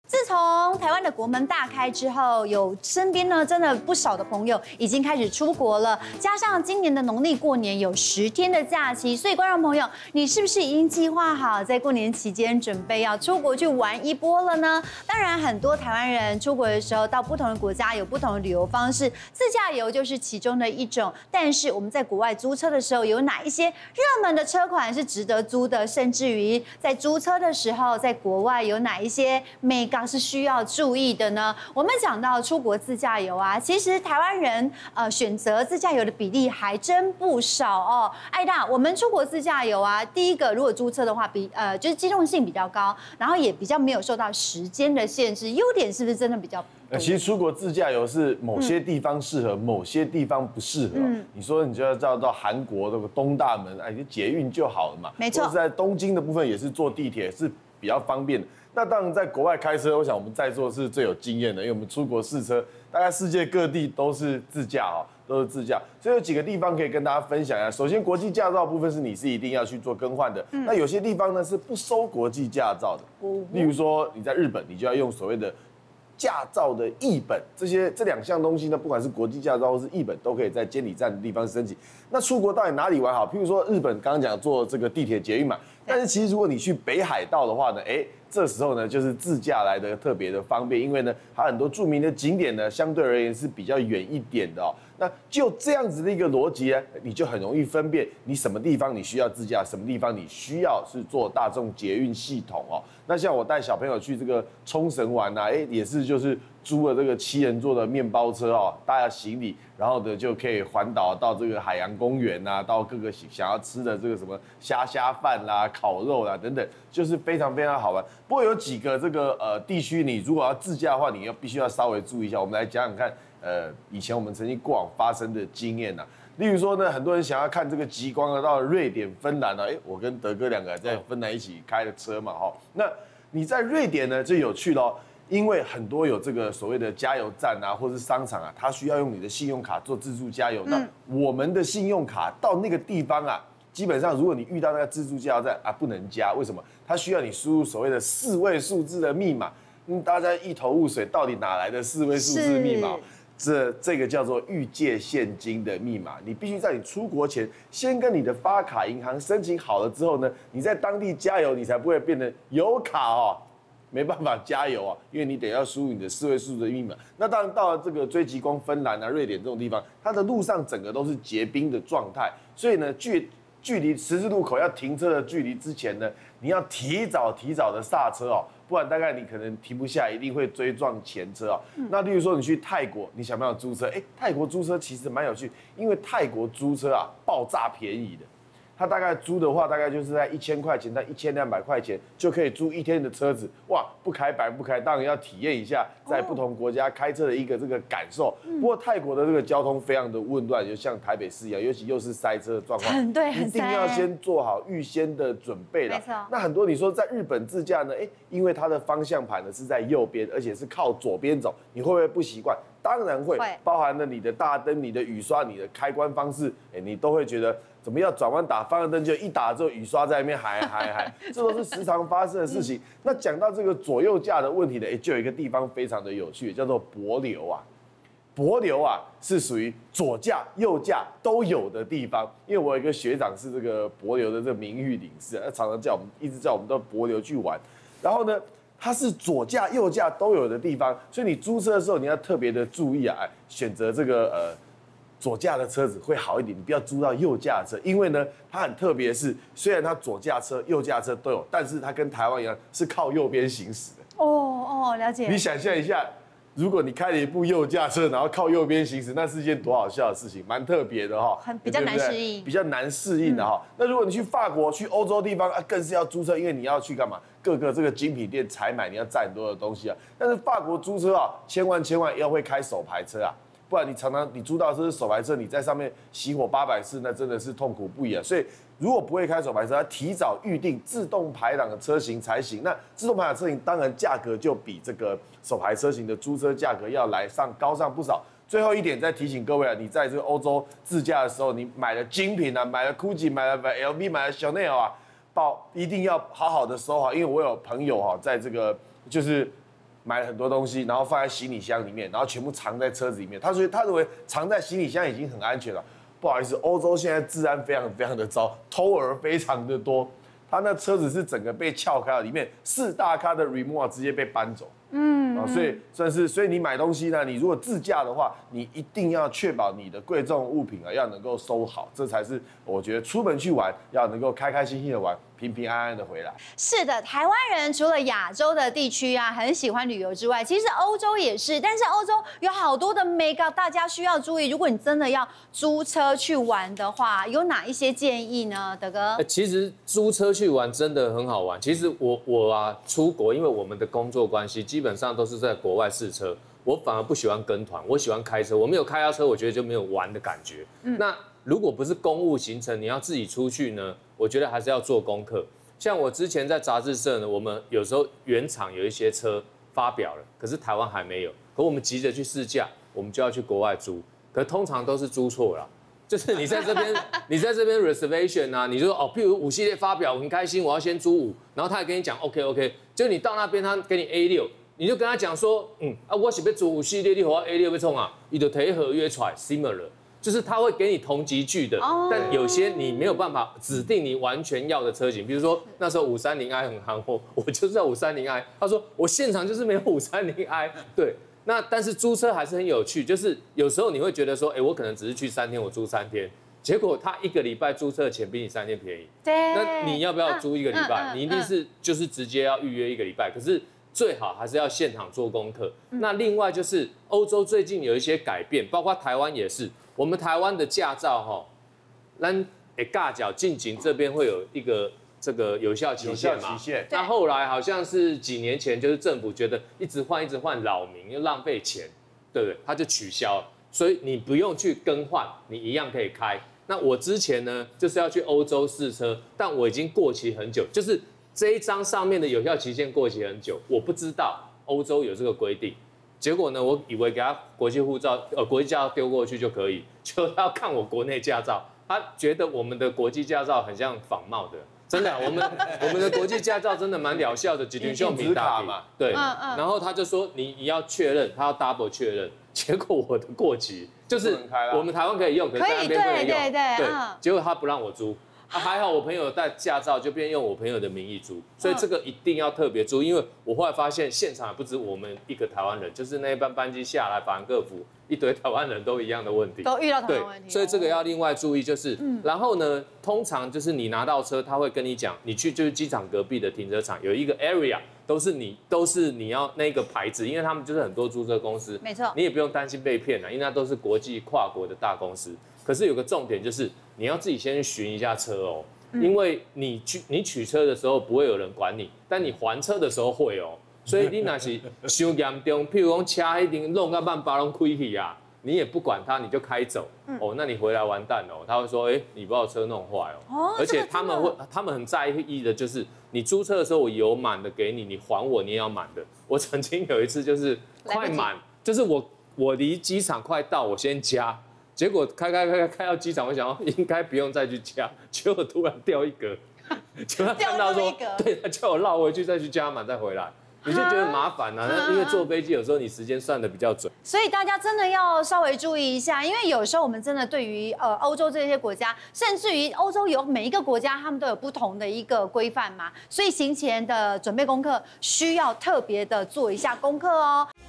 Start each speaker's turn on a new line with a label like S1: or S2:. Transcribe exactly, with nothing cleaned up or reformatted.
S1: 自从台湾的国门大开之后，有身边呢真的不少的朋友已经开始出国了，加上今年的农历过年有十天的假期，所以观众朋友，你是不是已经计划好在过年期间准备要出国去玩一波了呢？当然，很多台湾人出国的时候到不同的国家有不同的旅游方式，自驾游就是其中的一种。但是我们在国外租车的时候，有哪一些热门的车款是值得租的？甚至于在租车的时候，在国外有哪一些美感是需要注意的呢？我们讲到出国自驾游啊，其实台湾人呃选择自驾游的比例还真不少哦。艾大，我们出国自驾游啊，第一个如果租车的话，比呃就是机动性比较高，然后也比较没有受到时间的限制，优点是不是真的比较？
S2: 其实出国自驾游是某些地方适合，嗯、某些地方不适合。嗯、你说你就要到到韩国那个东大门，哎，就捷运就好了嘛。
S1: 没错。
S2: 或者在东京的部分也是坐地铁是比较方便的。那当然，在国外开车，我想我们在座是最有经验的，因为我们出国试车，大概世界各地都是自驾哦，都是自驾。所以有几个地方可以跟大家分享一下。首先，国际驾照部分是你是一定要去做更换的。嗯、那有些地方呢是不收国际驾照的，嗯、例如说你在日本，你就要用所谓的驾照的译本，这些这两项东西呢，不管是国际驾照或是译本，都可以在监理站的地方申请。那出国到底哪里玩好？譬如说日本，刚刚讲坐这个地铁捷运嘛，但是其实如果你去北海道的话呢，哎。这时候呢，就是自驾来的特别的方便，因为呢，它很多著名的景点呢，相对而言是比较远一点的哦。那就这样子的一个逻辑呢，你就很容易分辨你什么地方你需要自驾，什么地方你需要是坐大众捷运系统哦。那像我带小朋友去这个冲绳玩啊，哎，也是就是租了这个七人座的面包车哦，大家行李，然后呢就可以环岛到这个海洋公园啊，到各个想要吃的这个什么虾虾饭啦、烤肉啦等等，就是非常非常好玩。不过有几个这个呃地区，你如果要自驾的话，你要必须要稍微注意一下。我们来讲讲看，呃，以前我们曾经过往发生的经验呐、啊。例如说呢，很多人想要看这个极光啊，到瑞典、芬兰啊，哎，我跟德哥两个在芬兰一起开的车嘛，哈。那你在瑞典呢就有趣咯，因为很多有这个所谓的加油站啊，或是商场啊，它需要用你的信用卡做自助加油。那我们的信用卡到那个地方啊。基本上，如果你遇到那个自助加油站啊，不能加，为什么？它需要你输入所谓的四位数字的密码。嗯，大家一头雾水，到底哪来的四位数字密码？这这个叫做预借现金的密码。你必须在你出国前，先跟你的发卡银行申请好了之后呢，你在当地加油，你才不会变成有卡哦，没办法加油啊，因为你得要输入你的四位数字的密码。那当然到了这个追极光、芬兰啊、瑞典这种地方，它的路上整个都是结冰的状态，所以呢，距距离十字路口要停车的距离之前呢，你要提早提早的刹车哦，不然大概你可能停不下，一定会追撞前车哦。嗯、那例如说你去泰国，你想不想租车？哎，泰国租车其实蛮有趣，因为泰国租车啊爆炸便宜的。他大概租的话，大概就是在一千块钱到一千两百块钱就可以租一天的车子，哇，不开白不开，当然要体验一下在不同国家开车的一个这个感受。不过泰国的这个交通非常的混乱，就像台北市一样，尤其又是塞车的状况，
S1: 很对，很
S2: 一定要先做好预先的准备了。那很多你说在日本自驾呢，哎，因为它的方向盘呢是在右边，而且是靠左边走，你会不会不习惯？当然会，包含了你的大灯、你的雨刷、你的开关方式，哎，你都会觉得。怎么要转弯打方向灯，就一打之后雨刷在那边喊喊喊，这都是时常发生的事情。那讲到这个左右驾的问题呢，哎，就有一个地方非常的有趣，叫做帛琉啊。帛琉啊是属于左驾右驾都有的地方，因为我有一个学长是这个帛琉的这个名誉领事，他常常叫我们一直叫我们到帛琉去玩。然后呢，它是左驾右驾都有的地方，所以你租车的时候你要特别的注意啊，选择这个呃。左驾的车子会好一点，你不要租到右驾车，因为呢，它很特别是，虽然它左驾车、右驾车都有，但是它跟台湾一样是靠右边行驶的。
S1: 哦哦，了解。
S2: 你想象一下，如果你开了一部右驾车，然后靠右边行驶，那是一件多好笑的事情，蛮特别的哈，
S1: 很比较难适应，
S2: 比较难适应的哈。嗯、那如果你去法国、去欧洲地方啊，更是要租车，因为你要去干嘛？各个这个精品店采买，你要载很多的东西啊。但是法国租车啊，千万千万要会开手排车啊。不然你常常你租到这是手排车，你在上面熄火八百次，那真的是痛苦不已啊！所以如果不会开手排车，要提早预定自动排档的车型才行。那自动排档车型当然价格就比这个手排车型的租车价格要来上高上不少。最后一点再提醒各位啊，你在这个欧洲自驾的时候，你买了精品啊，买了 GUCCI， 买了 L V， 买了 Chanel 啊，包一定要好好的收好，因为我有朋友哈，在这个就是。 买了很多东西，然后放在行李箱里面，然后全部藏在车子里面。他说他认为藏在行李箱已经很安全了。不好意思，欧洲现在治安非常非常的糟，偷儿非常的多。他那车子是整个被撬开了，里面四大咖的 remote 直接被搬走。嗯，啊，所以算是，所以你买东西呢，你如果自驾的话，你一定要确保你的贵重物品啊要能够收好，这才是我觉得出门去玩要能够开开心心的玩，平平安安的回来。
S1: 是的，台湾人除了亚洲的地区啊很喜欢旅游之外，其实欧洲也是，但是欧洲有好多的 mega 大家需要注意。如果你真的要租车去玩的话，有哪一些建议呢，德哥？
S3: 其实租车去玩真的很好玩。其实我我啊出国，因为我们的工作关系，基本上都是在国外试车。我反而不喜欢跟团，我喜欢开车。我没有开到车，我觉得就没有玩的感觉。嗯、那如果不是公务行程，你要自己出去呢，我觉得还是要做功课。像我之前在杂志社呢，我们有时候原厂有一些车发表了，可是台湾还没有，可我们急着去试驾，我们就要去国外租，可通常都是租错了。就是你在这边，你在这边 reservation 啊，你就说哦，譬如五系列发表，我很开心，我要先租五，然后他还跟你讲 OK OK， 就你到那边他给你 A 六。你就跟他讲说，嗯啊，我是要租五系列，你和我 A 六要冲啊，你就提合约出来 similar， 就是他会给你同级距的，哦、但有些你没有办法指定你完全要的车型，比如说那时候五三零 i 很夯，我我就是要五三零 i， 他说我现场就是没有五三零 i， 对，那但是租车还是很有趣，就是有时候你会觉得说，哎、欸，我可能只是去三天，我租三天。结果他一个礼拜租车的钱比你三天便宜，
S1: 对，
S3: 那你要不要租一个礼拜？
S1: 嗯嗯嗯、
S3: 你一定是就是直接要预约一个礼拜，可是。最好还是要现场做功课。嗯、那另外就是欧洲最近有一些改变，包括台湾也是。我们台湾的驾照哈，咱诶尬脚进警这边会有一个这个有效期限嘛？
S2: 期限。
S3: 那后来好像是几年前，就是政府觉得一直换一直换老名又浪费钱，对不对？他就取消，所以你不用去更换，你一样可以开。那我之前呢就是要去欧洲试车，但我已经过期很久，就是。这一张上面的有效期限过期很久，我不知道欧洲有这个规定。结果呢，我以为给他国际护照、呃国际驾照丢过去就可以，就他要看我国内驾照，他觉得我们的国际驾照很像仿冒的，真的，我们我们的国际驾照真的蛮疗效的，几条秀明打嘛，对，嗯嗯然后他就说你你要确认，他要 double 确认，结果我的过期，就是我们台湾可以用，可是在那边不能用，
S1: 对对对，
S3: 对，结果他不让我租。啊，还好我朋友带驾照，就变用我朋友的名义租，所以这个一定要特别注意，因为我后来发现现场也不止我们一个台湾人，就是那一班班机下来，法兰克福一堆台湾人都一样的问题，
S1: 都遇到同样的问题，
S3: 所以这个要另外注意，就是，嗯、然后呢，通常就是你拿到车，他会跟你讲，你去就是机场隔壁的停车场有一个 area， 都是你都是你要那个牌子，因为他们就是很多租车公司，
S1: 没错，
S3: 你也不用担心被骗了，因为那都是国际跨国的大公司。可是有个重点就是，你要自己先去巡一下车哦。因为你去你取车的时候不会有人管你，但你还车的时候会哦。所以你那是伤严重，譬如讲车一定弄到半巴拢开去啊，你也不管它，你就开走，哦，那你回来完蛋哦。他会说，哎，你把我车弄坏哦。而且他们会，他们很在意的就是，你租车的时候我油满的给你，你还我你也要满的。我曾经有一次就是快满，就是我我离机场快到，我先加。结果开开开开到机场，我想说应该不用再去加，结果突然掉一格，结果他看到说，对，他叫我绕回去再去加满再回来，你就觉得麻烦啊。那因为坐飞机有时候你时间算的比较准，
S1: 所以大家真的要稍微注意一下，因为有时候我们真的对于呃欧洲这些国家，甚至于欧洲有每一个国家他们都有不同的一个规范嘛，所以行前的准备功课需要特别的做一下功课哦。